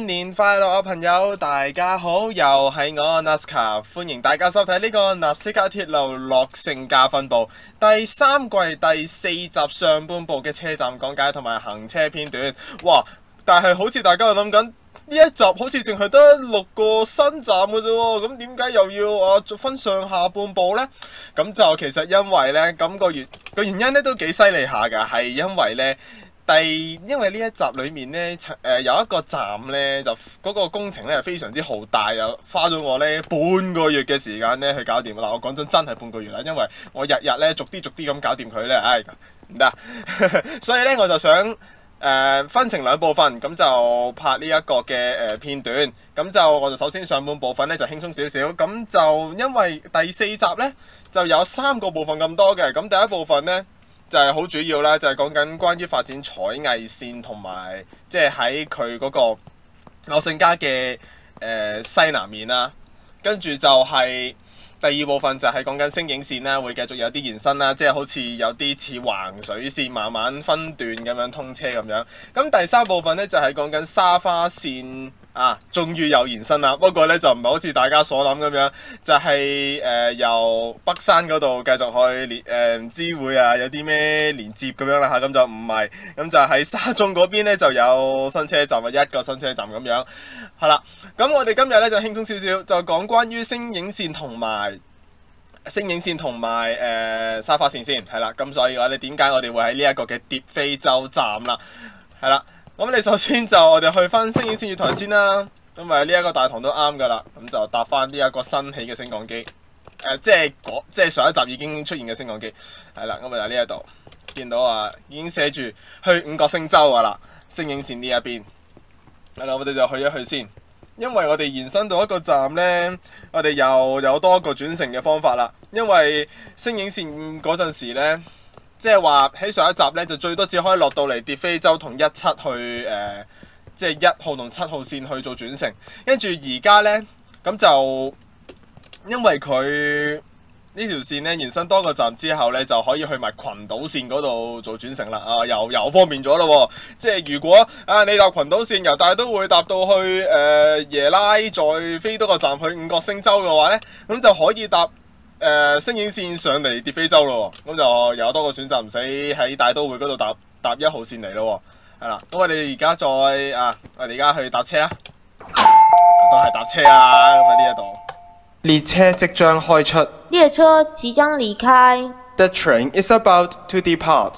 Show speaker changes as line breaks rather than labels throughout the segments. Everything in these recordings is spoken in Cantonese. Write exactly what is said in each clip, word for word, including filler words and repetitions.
新年快樂啊，朋友！大家好，又係我 Nazca， 歡迎大家收睇呢個納斯卡鐵路樂聖家分部第三季第四集上半部嘅車站講解同埋行車片段。哇！但係好似大家又諗緊呢一集好似淨係得六個新站嘅啫喎，咁點解又要啊分上下半部呢？咁就其實因為呢，咁、個原個原因咧都幾犀利下㗎，係因為呢。第，因為呢一集裏面呢，誒、呃、有一個站呢，就嗰、那個工程呢，非常之浩大，又花咗我呢半個月嘅時間呢去搞掂。嗱，我講真真係半個月啦，因為我日日呢，逐啲逐啲咁搞掂佢呢。唉唔得，所以呢，我就想誒、呃、分成兩部分，咁就拍呢一個嘅誒、呃、片段。咁就我就首先上半部分呢，就輕鬆少少，咁就因為第四集呢，就有三個部分咁多嘅，咁第一部分呢。就係好主要啦，就係講緊關於發展彩藝線同埋，即係喺佢嗰個樂聖家嘅誒西南面啦。跟住就係第二部分就係講緊星影線啦，會繼續有啲延伸啦，即係好似有啲似橫水線慢慢分段咁樣通車咁樣。咁第三部分呢，就係講緊沙花線。啊，終於有延伸啦！不過咧就唔係好似大家所諗咁樣，就係、是、誒、呃、由北山嗰度繼續去連誒唔知會啊有啲咩連接咁樣啦嚇，咁就唔係，咁就喺沙中嗰邊咧就有新車站啊，一個新車站咁樣，係啦。咁我哋今日咧就輕鬆少少，就講關於星影線同埋星影線同埋誒沙花線先，係啦。咁所以我哋點解我哋會喺呢一個嘅蝶飛洲站啦，係啦。咁你首先就我哋去翻星影線月台先啦，因為呢一個大堂都啱噶啦，咁就搭翻呢一個新起嘅升降機，誒、呃、即係即係上一集已經出現嘅升降機，係啦，咁咪喺呢一度見到啊，已經寫住去五角星洲噶啦，星影線呢一邊，係啦，我哋就去一去先，因為我哋延伸到一個站呢，我哋又有多一個轉乘嘅方法啦，因為星影線嗰陣時呢。即係話喺上一集咧，就最多只可以落到嚟蝶飛洲同一七去誒、呃，即係一號同七號線去做轉乘。跟住而家咧，咁就因為佢呢條線咧延伸多個站之後咧，就可以去埋群島線嗰度做轉乘啦。啊，又又方便咗咯喎！即係如果啊你搭群島線由大都會搭到去誒、呃、耶拉，再飛多個站去五角星洲嘅話咧，咁就可以搭。誒、呃、星影線上嚟蝶飛洲咯，咁就有多個選擇，唔使喺大都會嗰度搭搭一號線嚟咯，係啦。咁我哋而家再啊，我哋而家去搭車啦，都係搭車啊，咁啊呢一度。列車即將開出，
列車即將離開。
The train is about to depart。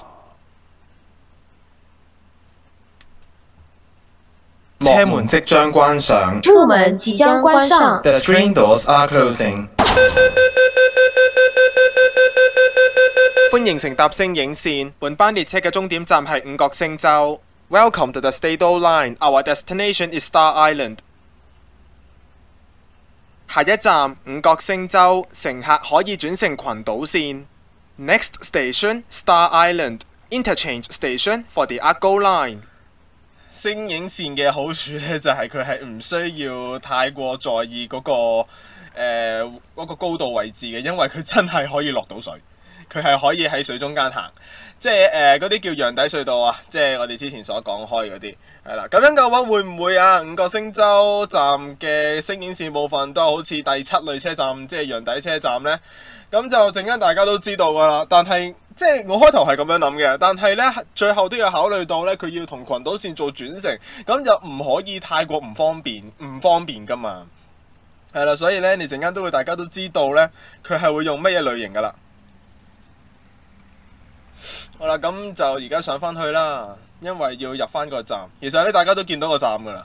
車門即將關上。
車門即將關上。
The train doors are closing。歡迎乘搭星影線，本班列車嘅終點站係五角星洲。Welcome to the Stato Line. Our destination is Star Island. 下一站五角星洲，乘客可以轉乘群島線。Next station Star Island. Interchange station for the Argo Line. 星影線嘅好處呢，就係佢係唔需要太過在意嗰、那個誒、呃那個高度位置嘅，因為佢真係可以落到水。佢係可以喺水中間行，即係誒嗰啲叫洋底隧道啊，即係我哋之前所講開嗰啲，係啦。咁樣嘅話會唔會啊五角星洲站嘅星影線部分都好似第七類車站，即係洋底車站呢？咁就陣間大家都知道㗎啦。但係即係我開頭係咁樣諗嘅，但係呢，最後都要考慮到呢，佢要同群島線做轉乘，咁就唔可以太過唔方便，唔方便㗎嘛。係啦，所以呢，你陣間都會大家都知道呢，佢係會用乜嘢類型㗎啦。好啦，咁就而家上返去啦，因為要入返個站。其實咧，大家都見到個站噶啦，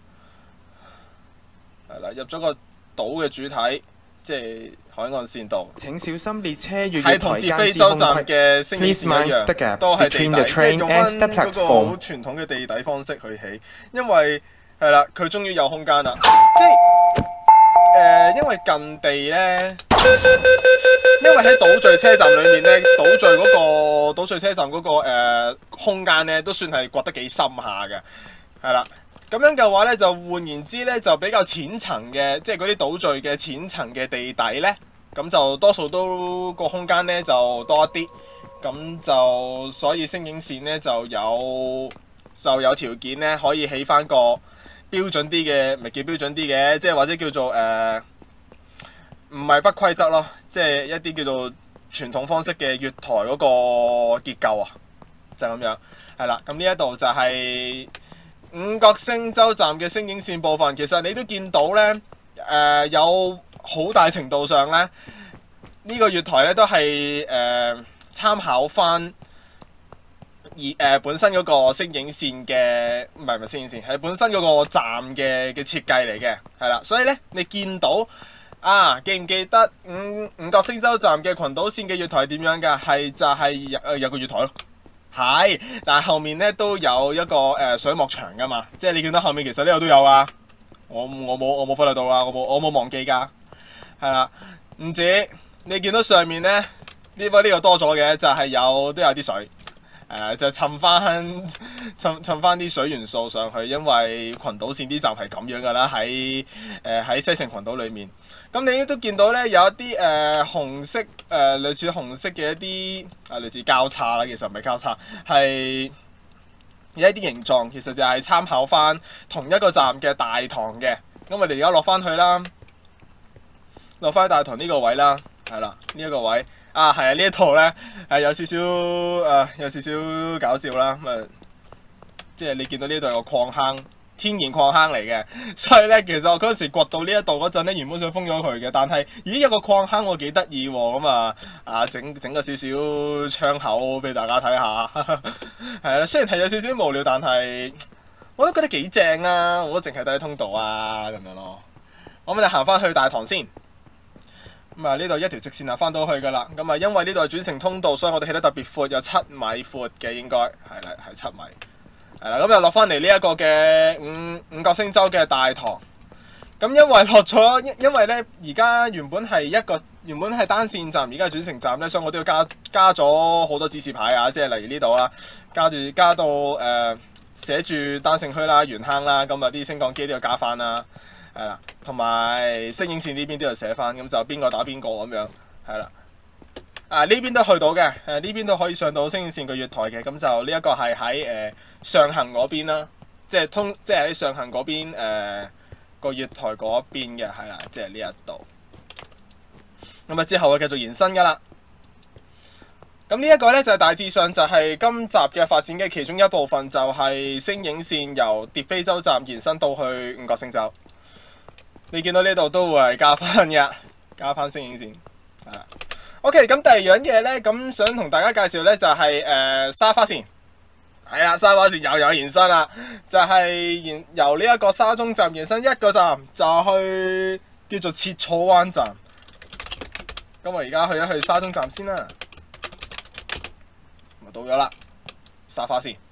係啦，入咗個島嘅主體，即係海岸線度。請小心列車與月台間之空隙。嘅星影線一樣，都係地底，即係用返嗰個好傳統嘅地底方式去起。因為係啦，佢終於有空間啦，即係。誒、呃，因為近地呢，因為喺島嶼車站裏面呢，島嶼嗰、那個島嶼車站嗰、那個誒、呃、空間呢，都算係掘得幾深下嘅，係啦。咁樣嘅話呢，就換言之呢，就比較淺層嘅，即係嗰啲島嶼嘅淺層嘅地底呢，咁就多數都個空間呢就多一啲，咁就所以星影線呢就有就有條件呢可以起翻個標準啲嘅，咪叫標準啲嘅，即係或者叫做誒唔係不規則咯，即係一啲叫做傳統方式嘅月台嗰個結構啊，就係咁樣。係啦，咁呢一度就係五角星洲站嘅星影線部分。其實你都見到咧，誒、呃、有好大程度上咧，呢、呢個月台咧都係誒、呃、參考翻而誒、呃、本身嗰個星影線嘅，唔係唔係星影線，係本身嗰個站嘅嘅設計嚟嘅，係啦。所以咧，你見到啊，記唔記得五五角星洲站嘅群島線嘅月台係點樣㗎？係就係、是、有、呃、有個月台咯。係，但係後面咧都有一個誒、呃、水幕牆噶嘛，即係你見到後面其實呢度都有啊。我我冇我冇忽略到啊，我冇我冇忘記㗎。係啦，唔止你見到上面咧，呢個呢個多咗嘅就係、是、有都有啲水，誒、呃、就浸翻浸浸翻啲水元素上去，因為群島線啲站係咁樣㗎啦，喺誒喺西成群島裡面。咁你都見到咧有一啲誒、呃、紅色誒、呃、類似紅色嘅一啲啊類似交叉啦，其實唔係交叉，係有一啲形狀，其實就係參考翻同一個站嘅大堂嘅。咁我哋而家落翻去啦，落翻大堂呢個位啦，係啦呢一個位啊，係啊呢一套咧係有少少誒、呃、有少少搞笑啦，咁、呃、啊即係你見到呢度有個礦坑。天然礦坑嚟嘅，所以咧其實我嗰陣時掘到呢一度嗰陣咧，原本想封咗佢嘅，但係咦有個礦坑我幾得意喎，咁啊啊整整個少少窗口俾大家睇下，係啦，雖然係有少少無聊，但係我都覺得幾正啊！我都淨係睇通道啊咁樣咯。我咪就行翻去大堂先，咁啊呢度一條直線啊翻到去噶啦，咁啊因為呢度係轉乘通道，所以我哋起得特別闊，有七米闊嘅應該係啦，係七米。係啦，咁就落翻嚟呢一個嘅五五角星洲嘅大堂。咁因為落咗，因因為咧而家原本係一個原本係單線站，而家係轉乘站咧，所以我都要加加咗好多指示牌啊，即係例如呢度啊，加住加到誒、呃、寫住單乘區啦、圓坑啦，咁啊啲升降機都要加翻啦，係啦，同埋星影線呢邊都要寫翻，咁就邊個打邊個咁樣，係啦。啊！呢邊都去到嘅，誒呢邊都可以上到星影線個月台嘅，咁就呢一個係喺誒上行嗰邊啦，即係通即係喺上行嗰邊誒個月台嗰邊嘅，係啦，即係呢一度。咁啊之後會繼續延伸噶啦。咁呢一個咧就係、是、大致上就係今集嘅發展嘅其中一部分，就係星影線由蝶飛洲站延伸到去五角星洲。你見到呢度都會係加翻嘅，加翻星影線，係啦。OK，咁第二樣嘢咧，咁想同大家介紹咧就係、是、誒、呃、沙花線，係啦，沙花線又有延伸啦，就係、是、延由呢一個沙中站延伸一個站，就去叫做切草灣站。咁我而家去一去沙中站先啦，咁到咗啦，沙花線。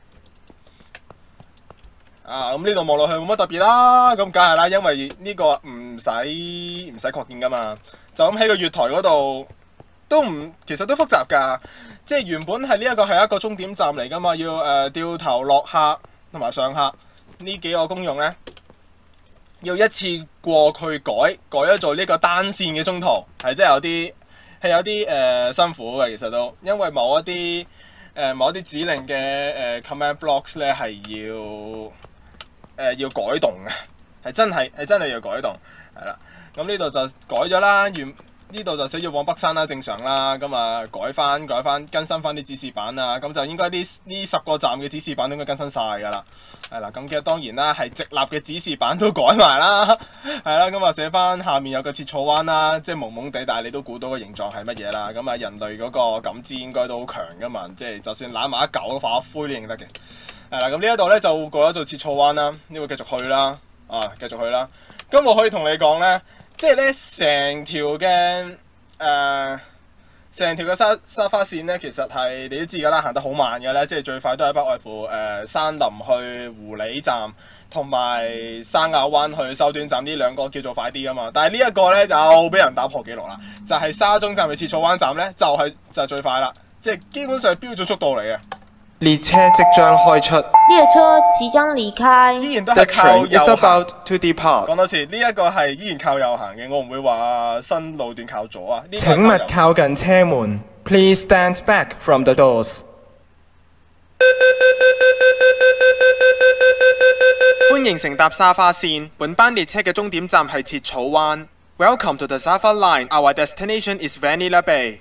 啊，咁呢度望落去冇乜特別啦，咁梗係啦，因為呢個唔使唔使擴建噶嘛，就咁喺個月台嗰度。都唔，其實都複雜㗎，即係原本係呢一個係一個終點站嚟㗎嘛，要誒、呃、掉頭落客同埋上客呢幾個功用呢，要一次過去改改咗做呢個單線嘅中途，係真係有啲係有啲誒、呃、辛苦嘅，其實都因為某一啲誒、呃、某一啲指令嘅誒、呃、command blocks 咧係要誒、呃、要改動嘅，係真係係真係要改動，係啦，咁呢度就改咗啦，原。呢度就寫要往北山啦，正常啦，咁啊改翻改翻更新翻啲指示板啊，咁就應該呢呢十個站嘅指示板都應該更新晒㗎啦，係啦，咁其實當然啦，係直立嘅指示板都改埋啦，係啦，咁啊寫翻下面有個切草灣啦，即係朦朦地，但係你都估到個形狀係乜嘢啦，咁啊人類嗰個感知應該都好強㗎嘛，即係就算攬埋一嚿都化灰都認得嘅，係啦，咁呢一度咧就過咗做切草灣啦，呢個繼續去啦，啊繼續去啦，咁我可以同你講咧。即係咧，成條嘅誒，成條嘅沙沙花線咧，其實係你都知㗎啦，行得好慢嘅咧，即係最快都係不外乎誒、呃、山林去湖里站，同埋山坳灣去修端站呢兩個叫做快啲㗎嘛。但係呢一個咧又俾人打破紀錄啦，就係、是、沙中站嘅切草灣站咧，就係、是、就係、是、最快啦，即係基本上係標準速度嚟嘅。列車即將開出，
列車即將離開，
依然都係靠右行。講多次，呢、這、一個係依然靠右行嘅，我唔會話新路段靠左啊。
請勿靠近車門 ，Please stand back from the doors。
歡迎乘搭沙花線，本班列車嘅終點站係切草灣。Welcome to the Safa Line. Our destination is Vanilla Bay.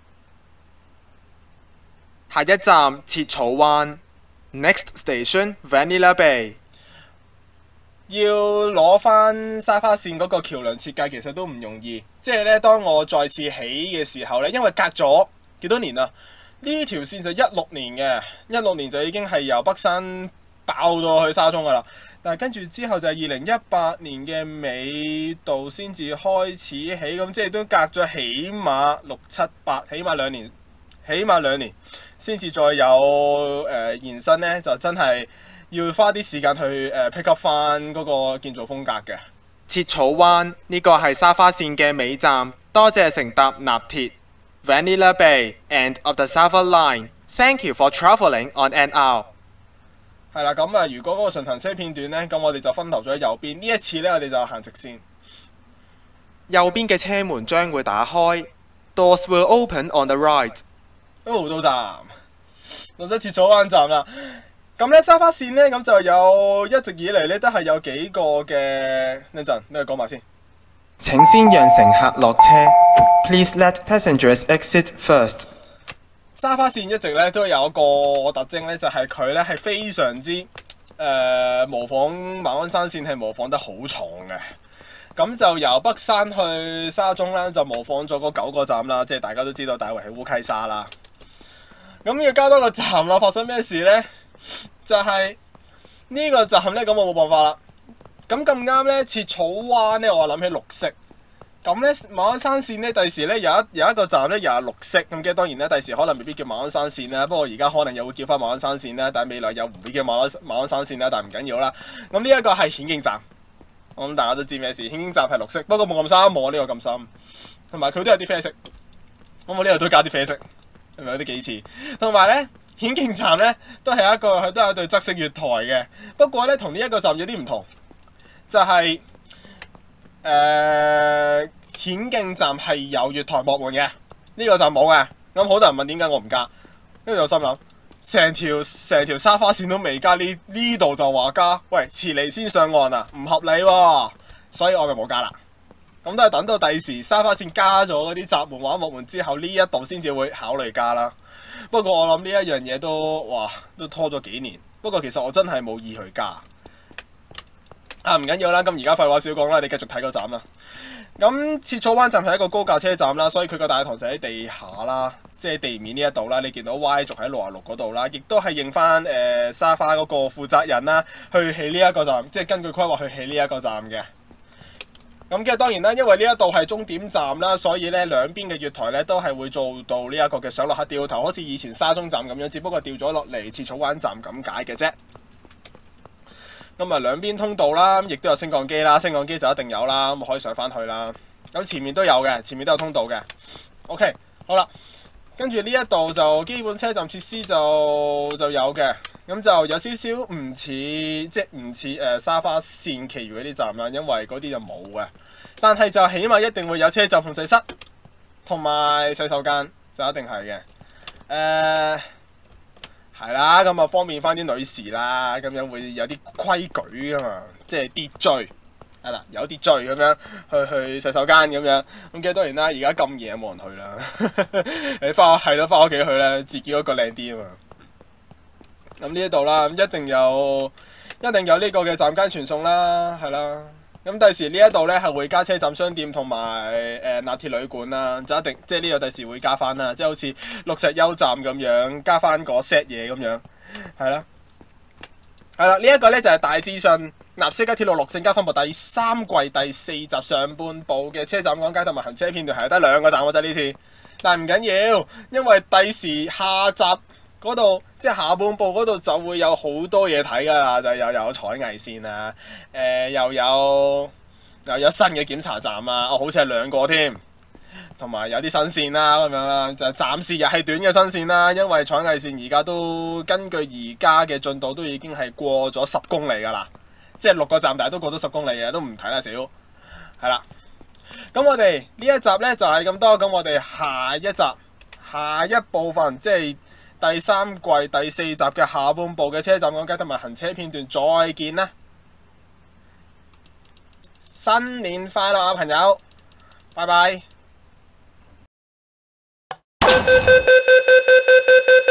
下一站切草灣。Next station Vanilla Bay。要攞翻沙花線嗰個橋梁設計其實都唔容易，即係咧當我再次起嘅時候咧，因為隔咗幾多年啦，呢條線就一六年嘅，一六年就已經係由北山爆到去沙中噶啦，但係跟住之後就係二零一八年嘅尾度先至開始起，咁即係都隔咗起碼六七八，起碼兩年，起碼兩年先至再有誒、呃、延伸呢，就真係要花啲時間去誒、呃、pick up 翻嗰個建造風格嘅。切草灣呢個係沙花線嘅尾站，多謝乘搭納鐵 Vanilla Bay end of the Safa Line. Thank you for travelling on and out。係啦，咁啊，如果嗰個順行車片段呢，咁我哋就分頭咗喺右邊。呢一次呢，我哋就行直線。右邊嘅車門將會打開 ，Doors will open on the right。哦，到站，到咗切草灣站啦。咁咧沙花線呢，咁就有一直以嚟呢，都係有幾個嘅。一陣，你講埋先。請先讓乘客落車。Please let passengers exit first。沙花線一直咧都有一個特徵咧，就係佢咧係非常之誒、呃、模仿馬鞍山線，係模仿得好重嘅。咁就由北山去沙中啦，就模仿咗嗰九個站啦，即係大家都知道大圍係烏溪沙啦。咁要加多個站啦，發生咩事呢？就係、是、呢個站咧，咁我冇辦法啦。咁咁啱咧，切草灣咧，我諗起綠色。咁咧馬鞍山線咧，第時咧有一有一個站咧又係綠色，咁嘅當然咧，第時可能未必叫馬鞍山線啦，不過而家可能又會叫翻馬鞍山線啦，但係未來又唔會叫馬鞍馬鞍山線啦，但係唔緊要啦。咁呢一個係顯徑站，我諗大家都知咩事，顯徑站係綠色，不過冇咁深，冇我呢個咁深，同埋佢都有啲啡色，咁我呢度都加啲啡色，係咪有啲幾似？同埋咧顯徑站咧都係一個佢都有對側式月台嘅，不過咧同呢一個站有啲唔同，就係、是。誒、呃、顯徑站係有月台幕門嘅，呢、這個站冇嘅。咁好多人問點解我唔加，跟住我心諗成條成條沙花線都未加，呢呢度就話加，喂遲嚟先上岸啊，唔合理喎、啊，所以我就冇加啦。咁都係等到第時沙花線加咗嗰啲閘門或者幕門之後，呢一度先至會考慮加啦。不過我諗呢一樣嘢都哇都拖咗幾年，不過其實我真係冇意去加。啊，唔緊要啦，咁而家廢話少講啦，你繼續睇個站啦。咁切草灣站係一個高架車站啦，所以佢個大堂就喺地下啦，即係地面呢一度啦。你見到 Y 軸喺六十六嗰度啦，亦都係認翻誒沙花嗰個負責人啦，去起呢一個站，即係根據規劃去起呢一個站嘅。咁嘅當然啦，因為呢一度係終點站啦，所以咧兩邊嘅月台咧都係會做到呢一個嘅上落客掉頭，好似以前沙中站咁樣，只不過掉咗落嚟切草灣站咁解嘅啫。咁啊，兩邊通道啦，亦都有升降機啦，升降機就一定有啦，咁可以上翻去啦。咁前面都有嘅，前面都有通道嘅。OK， 好啦，跟住呢一度就基本車站設施就就有嘅，咁就有少少唔似即係唔似誒沙花線其餘嗰啲站啦，因為嗰啲就冇嘅。但係就起碼一定會有車站控制室同埋洗手間，就一定係嘅。誒、呃。係啦，咁啊方便翻啲女士啦，咁樣會有啲規矩噶嘛，即係秩序係啦，有秩序咁樣去去洗手間咁樣。咁嘅當然啦，而家咁夜冇人去啦，你翻係咯，翻屋企去啦，自己嗰個靚啲啊嘛。咁呢一度啦，咁一定有一定有呢個嘅站間傳送啦，係啦。咁第時呢一度咧係會加車站商店同埋誒納鐵旅館啦，就一定即係呢個第時會加翻啦，即係好似綠石優站咁樣加翻個 set 嘢咁樣，係啦，係啦，呢一個咧就係大致上納斯加鐵路綠性加分部第三季第四集上半部嘅車站講解同埋行車片段係得兩個站嘅啫呢次，但係唔緊要，因為第時下集嗰度即係下半部嗰度就會有好多嘢睇㗎啦，就又有彩藝線啊，誒、呃、又有又有新嘅檢查站啊，哦好似係兩個添，同埋有啲新線啦咁樣啦，就暫時又係短嘅新線啦，因為彩藝線而家都根據而家嘅進度都已經係過咗十公里㗎啦，即係六個站但係都過咗十公里嘅，都唔睇得少，係啦。咁我哋呢一集呢就係咁多，咁我哋下一集下一部分即係第三季第四集嘅下半部嘅車站講解同埋行車片段再見啦！新年快樂啊，朋友！拜拜。